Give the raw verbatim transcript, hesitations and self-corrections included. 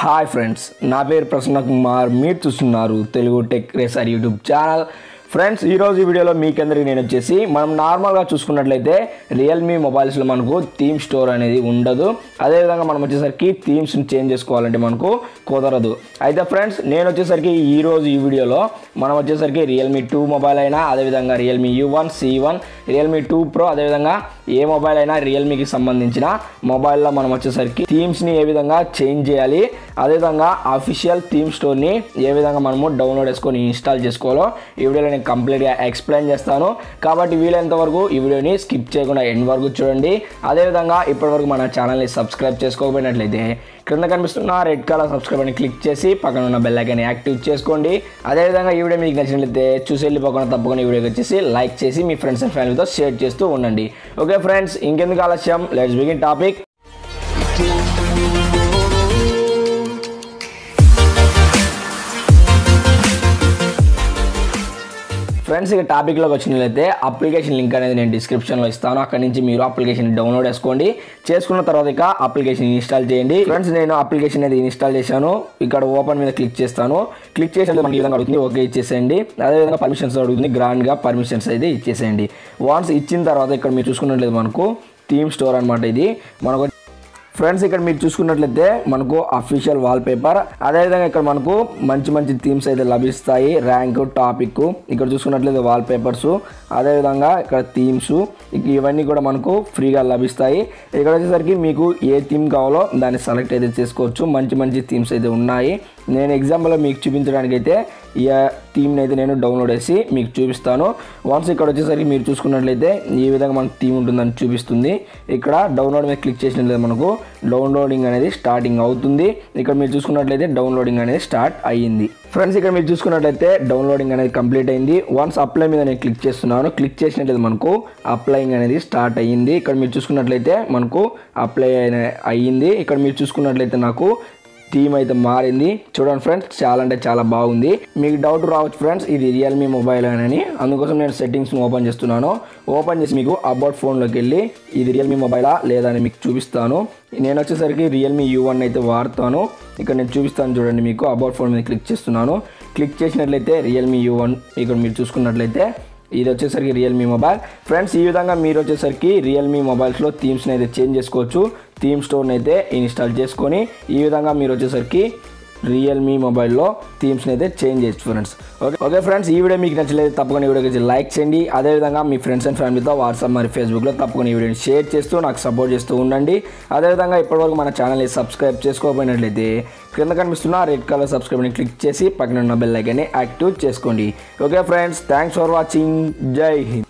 Hi friends, నా పేరు ప్రసన్న కుమార్. మీరు చూస్తున్నారు Telugu tech racer YouTube channel. Friends, ఈరోజు ఈ వీడియోలో మీకందరికీ నేను వచ్చేసి మనం నార్మల్గా చూసుకున్నట్లయితే రియల్మీ మొబైల్స్లో మనకు థీమ్ స్టోర్ అనేది ఉండదు. అదేవిధంగా మనం వచ్చేసరికి థీమ్స్ని చేంజ్ చేసుకోవాలంటే మనకు కుదరదు. అయితే ఫ్రెండ్స్, నేను వచ్చేసరికి ఈరోజు ఈ వీడియోలో మనం వచ్చేసరికి రియల్మీ టూ మొబైల్ అయినా, అదేవిధంగా Realme U one C one Realme two pro, అదేవిధంగా ఏ మొబైల్ అయినా రియల్మీకి సంబంధించిన మొబైల్లో మనం వచ్చేసరికి థీమ్స్ని ఏ విధంగా చేంజ్ చేయాలి, అదేవిధంగా అఫీషియల్ థీమ్ స్టోర్ని ఏ విధంగా మనము డౌన్లోడ్ చేసుకొని ఇన్స్టాల్ చేసుకోవాలో ఈ వీడియోలో నేను కంప్లీట్గా ఎక్స్ప్లెయిన్ చేస్తాను. కాబట్టి వీలైనంత వరకు ఈ వీడియోని స్కిప్ చేయకుండా ఎండ్ వరకు చూడండి. అదేవిధంగా ఇప్పటివరకు మన ఛానల్ని సబ్స్క్రైబ్ చేసుకోకపోయినట్లయితే క్రింద కనిపిస్తున్న రెడ్ కలర్ సబ్స్క్రైబ్ అని క్లిక్ చేసి పక్కన ఉన్న బెల్ ఐకాన్ని యాక్టివ్ చేసుకోండి. అదేవిధంగా ఈ వీడియో మీకు నచ్చినట్లయితే చూసి వెళ్ళిపోకుండా తప్పకుండా ఈ వీడియోకి వచ్చేసి లైక్ చేసి మీ ఫ్రెండ్స్ అండ్ ఫ్యామిలీతో షేర్ చేస్తూ ఉండండి. ఓకే ఫ్రెండ్స్, ఇంకెందుకు ఆలస్యం, లెట్స్ బిగిన్ టాపిక్. ఫ్రెండ్స్, ఇక టాపిక్లోకి వచ్చినట్లయితే అప్లికేషన్ లింక్ అనేది నేను డిస్క్రిప్షన్లో ఇస్తాను. అక్కడ నుంచి మీరు అప్లికేషన్ డౌన్లోడ్ చేసుకోండి. చేసుకున్న తర్వాత ఇక అప్లికేషన్ ఇన్స్టాల్ చేయండి. ఫ్రెండ్స్, నేను అప్లికేషన్ అనేది ఇన్స్టాల్ చేశాను. ఇక్కడ ఓపెన్ మీద క్లిక్ చేస్తాను. క్లిక్ చేసినట్లయితే మనకి ఈ విధంగా అడుగుతుంది, ఓకే ఇచ్చేసేయండి. అదేవిధంగా పర్మిషన్స్ అడుగుతుంది, గ్రాండ్గా పర్మిషన్స్ అయితే ఇచ్చేసేయండి. వన్స్ ఇచ్చిన తర్వాత ఇక్కడ మీరు చూసుకున్నట్లయితే మనకు థీమ్ స్టోర్ అనమాట ఇది మనకు. ఫ్రెండ్స్, ఇక్కడ మీరు చూసుకున్నట్లయితే మనకు అఫీషియల్ వాల్పేపర్, అదేవిధంగా ఇక్కడ మనకు మంచి మంచి థీమ్స్ అయితే లభిస్తాయి. ర్యాంక్, టాపిక్, ఇక్కడ చూసుకున్నట్లయితే వాల్పేపర్స్, అదేవిధంగా ఇక్కడ థీమ్స్, ఇవన్నీ కూడా మనకు ఫ్రీగా లభిస్తాయి. ఇక్కడ వచ్చేసరికి మీకు ఏ థీమ్ కావాలో దాన్ని సెలెక్ట్ అయితే చేసుకోవచ్చు. మంచి మంచి థీమ్స్ అయితే ఉన్నాయి. నేను ఎగ్జాంపుల్లో మీకు చూపించడానికి అయితే ఈ థీమ్ని అయితే నేను డౌన్లోడ్ చేసి మీకు చూపిస్తాను. వన్స్ ఇక్కడ వచ్చేసరికి మీరు చూసుకున్నట్లయితే ఈ విధంగా మనకు థీమ్ ఉంటుందని చూపిస్తుంది. ఇక్కడ డౌన్లోడ్ మీద క్లిక్ చేసినట్లయితే మనకు డౌన్లోడింగ్ అనేది స్టార్టింగ్ అవుతుంది. ఇక్కడ మీరు చూసుకున్నట్లయితే డౌన్లోడింగ్ అనేది స్టార్ట్ అయ్యింది. ఫ్రెండ్స్, ఇక్కడ మీరు చూసుకున్నట్లయితే డౌన్లోడింగ్ అనేది కంప్లీట్ అయింది. వన్స్ అప్లై మీద నేను క్లిక్ చేస్తున్నాను. క్లిక్ చేసినట్లయితే మనకు అప్లైయింగ్ అనేది స్టార్ట్ అయ్యింది. ఇక్కడ మీరు చూసుకున్నట్లయితే మనకు అప్లై అయ్యింది. ఇక్కడ మీరు చూసుకున్నట్లయితే నాకు థీమ్ అయితే మారింది. చూడండి ఫ్రెండ్స్, చాలా అంటే చాలా బాగుంది. మీకు డౌట్ రావచ్చు ఫ్రెండ్స్, ఇది రియల్మీ మొబైల్ అని. అందుకోసం నేను సెట్టింగ్స్ని ఓపెన్ చేస్తున్నాను. ఓపెన్ చేసి మీకు అబౌట్ ఫోన్లోకి వెళ్ళి ఇది రియల్మీ మొబైలా లేదా అని మీకు చూపిస్తాను. నేను వచ్చేసరికి రియల్మీ యూ వన్ అయితే వాడతాను. ఇక్కడ నేను చూపిస్తాను చూడండి. మీకు అబౌట్ ఫోన్ మీద క్లిక్ చేస్తున్నాను. క్లిక్ చేసినట్లయితే రియల్మీ యూ వన్ ఇక్కడ మీరు చూసుకున్నట్లయితే ఇది వచ్చేసరికి రియల్మీ మొబైల్. ఫ్రెండ్స్, ఈ విధంగా మీరు వచ్చేసరికి రియల్మీ మొబైల్స్లో థీమ్స్ని అయితే చేంజ్ చేసుకోవచ్చు. థీమ్ స్టోర్ని అయితే ఇన్స్టాల్ చేసుకొని ఈ విధంగా మీరు వచ్చేసరికి రియల్మీ మొబైల్లో థీమ్స్ని అయితే చేంజ్ చేయొచ్చు ఫ్రెండ్స్. ఓకే ఓకే ఫ్రెండ్స్, ఈ వీడియో మీకు నచ్చలేదు తప్పకుండా ఈ వీడియోకి లైక్ చేయండి. అదేవిధంగా మీ ఫ్రెండ్స్ అండ్ ఫ్యామిలీతో వాట్సాప్ మరి ఫేస్బుక్లో తప్పకుండా ఈ వీడియోని షేర్ చేస్తూ నాకు సపోర్ట్ చేస్తూ ఉండండి. అదేవిధంగా ఇప్పటివరకు మన ఛానల్ని సబ్స్క్రైబ్ చేసుకోకపోయినట్లయితే కింద కనిపిస్తున్న రెడ్ కలర్ సబ్స్క్రైబ్ని క్లిక్ చేసి పక్కన ఉన్న బెల్ ఐకాన్ని యాక్టివ్ చేసుకోండి. Okay friends, thanks for watching. Jai Hind.